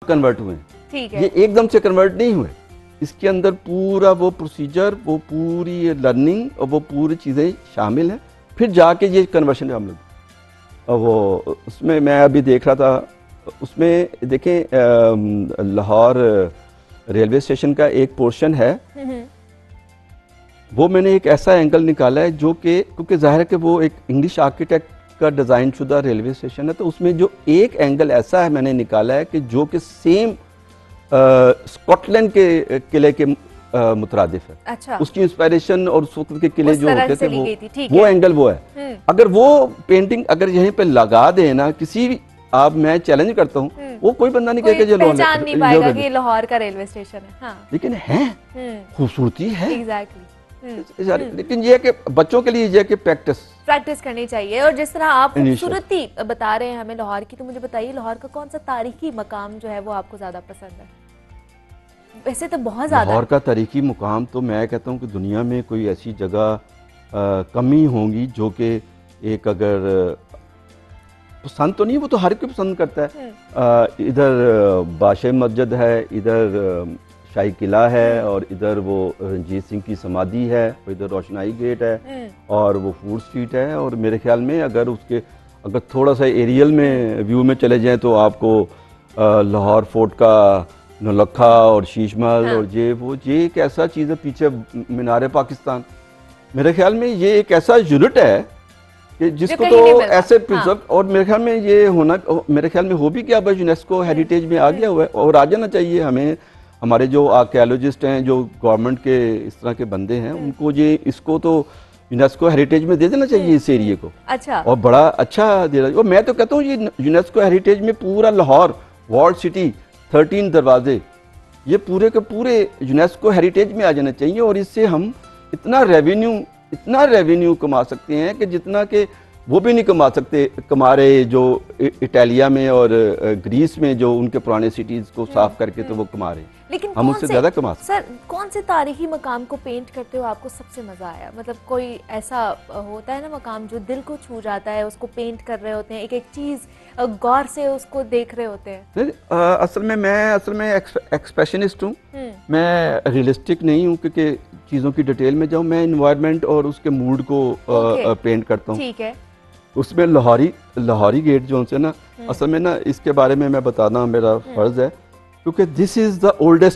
Convert हुए हैं, ठीक है। ये एकदम से कन्वर्ट नहीं हुए। इसके अंदर पूरा वो प्रोसीजर, वो पूरी लर्निंग और वो पूरी चीज़ें शामिल हैं, फिर जाके ये कन्वर्शन हम लोग। और वो उसमें मैं अभी देख रहा था, उसमें देखें लाहौर रेलवे स्टेशन का एक पोर्शन है, वो मैंने एक ऐसा एंगल निकाला है जो कि, क्योंकि जाहिर है कि वो एक इंग्लिश आर्किटेक्ट का डिज़ाइन शुदा रेलवे स्टेशन है, तो उसमें जो एक एंगल ऐसा है मैंने निकाला है कि जो कि सेम स्कॉटलैंड के किले के मुतरादिफ है। अच्छा। उसकी इंस्पायरेशन और उस वक्त के किले जो होते थे वो है। एंगल वो है। अगर वो पेंटिंग अगर यहीं पे लगा देना किसी भी, आप मैं चैलेंज करता हूँ, वो कोई बंदा नहीं कहेगा पहचान नहीं पाएगा कि लाहौर का रेलवे स्टेशन है। हाँ। लेकिन है, खूबसूरती है। एग्जैक्टली। लेकिन ये कि बच्चों के लिए ये कि प्रैक्टिस करनी चाहिए। और जिस तरह आप खूबसूरती बता रहे हैं हमें लाहौर की, तो मुझे बताइए लाहौर का कौन सा तारीखी मकाम जो है वो आपको ज्यादा पसंद है? वैसे तो बहुत ज्यादा लाहौर का तारीखी मुकाम तो मैं कहता हूँ कि दुनिया में कोई ऐसी जगह कमी होंगी जो कि एक, अगर पसंद तो नहीं, वो तो हर कोई पसंद करता है। इधर बादशाह मस्जिद है, इधर शाही किला है, और इधर वो रंजीत सिंह की समाधि है, और इधर रोशनाई गेट है, और वो फूड स्ट्रीट है। और मेरे ख्याल में अगर थोड़ा सा एरियल में व्यू में चले जाएं तो आपको लाहौर फोर्ट का नौलखा और शीश महल और ये एक ऐसा चीज़ है, पीछे मीनार पाकिस्तान। मेरे ख्याल में ये एक ऐसा यूनिट है कि जिसको तो ऐसे प्रिजर्व, और मेरे ख्याल में ये होना, मेरे ख्याल में हो भी गया, बस यूनेस्को हेरिटेज में आ गया हुआ है, और आ जाना चाहिए। हमें, हमारे जो आर्कियोलॉजिस्ट हैं, जो गवर्नमेंट के इस तरह के बंदे हैं, उनको ये इसको तो यूनेस्को हेरिटेज में दे देना चाहिए इस एरिए को। अच्छा। और बड़ा अच्छा दे रहा है। मैं तो कहता हूँ ये यूनेस्को हेरिटेज में पूरा लाहौर वर्ल्ड सिटी 13 दरवाजे, ये पूरे के पूरे यूनेस्को हेरिटेज में आ जाना चाहिए। और इससे हम इतना रेवेन्यू कमा सकते हैं कि जितना कि वो भी नहीं कमा रहे जो इटालिया में और ग्रीस में, जो उनके पुराने सिटीज को साफ करके तो वो कमा रहे हैं, लेकिन हम उससे ज्यादा कमा सकते हैं। सर, कौन से तारीखी मकाम को पेंट करते हो आपको सबसे मजा आया? मतलब कोई ऐसा होता है ना मकाम जो दिल को छू जाता है, उसको पेंट कर रहे होते हैं, एक एक चीज गौर से उसको देख रहे होते हैं। असल में एक्सप्रेशनिस्ट हूँ, मैं रियलिस्टिक नहीं हूँ, क्योंकि चीज़ों की डिटेल में जाऊँ। मैं इन्वायरमेंट और उसके मूड को पेंट करता हूँ। ठीक है। उसमें लाहौरी गेट जो है ना, असल में ना इसके बारे में मैं बताना मेरा फर्ज है, क्योंकि this is the oldest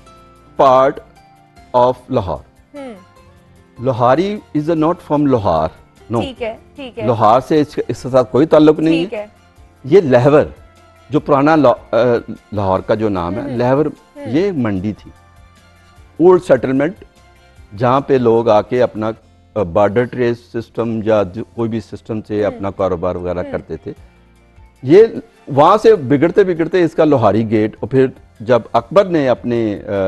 part of Lahore. Lohari is not from Lahore, no. ठीक है। लाहौर से इसके साथ कोई ताल्लुक नहीं है। ये लहवर, जो पुराना लाहौर का जो नाम है लहवर, ये मंडी थी, ओल्ड सेटलमेंट, जहाँ पे लोग आके अपना बॉर्डर ट्रेड सिस्टम या कोई भी सिस्टम से अपना कारोबार वगैरह करते थे। ये वहाँ से बिगड़ते बिगड़ते इसका लोहारी गेट, और फिर जब अकबर ने अपने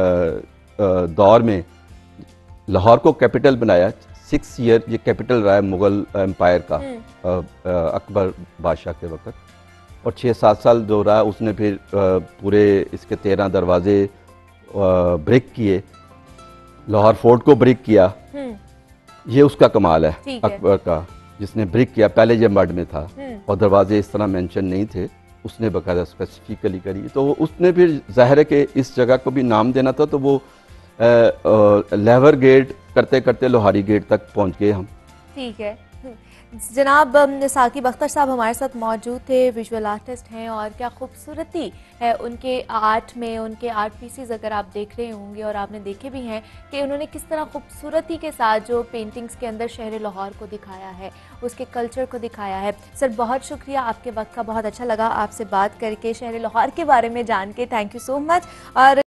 दौर में लाहौर को कैपिटल बनाया, 6 ईयर ये कैपिटल रहा है मुगल एम्पायर का, अकबर बादशाह के वक्त, और 6-7 साल जो रहा उसने फिर पूरे इसके 13 दरवाजे ब्रेक किए, लाहौर फोर्ट को ब्रेक किया। ये उसका कमाल है अकबर का, जिसने ब्रेक किया। पहले ये मड में था और दरवाजे इस तरह मेंशन नहीं थे, उसने बकायदा स्पेसिफिकली करी, तो उसने फिर जाहिर है कि इस जगह को भी नाम देना था, तो वो लेवर गेट करते करते लोहारी गेट तक पहुंच गए हम। ठीक है। जनाब साकिब अख्तर साहब हमारे साथ मौजूद थे, विजुअल आर्टिस्ट हैं, और क्या खूबसूरती है उनके आर्ट में, उनके आर्ट पीसीज अगर आप देख रहे होंगे और आपने देखे भी हैं कि उन्होंने किस तरह खूबसूरती के साथ जो पेंटिंग्स के अंदर शहर लाहौर को दिखाया है, उसके कल्चर को दिखाया है। सर, बहुत शुक्रिया आपके वक्त का, बहुत अच्छा लगा आपसे बात करके, शहर लाहौर के बारे में जान के। Thank you so much. और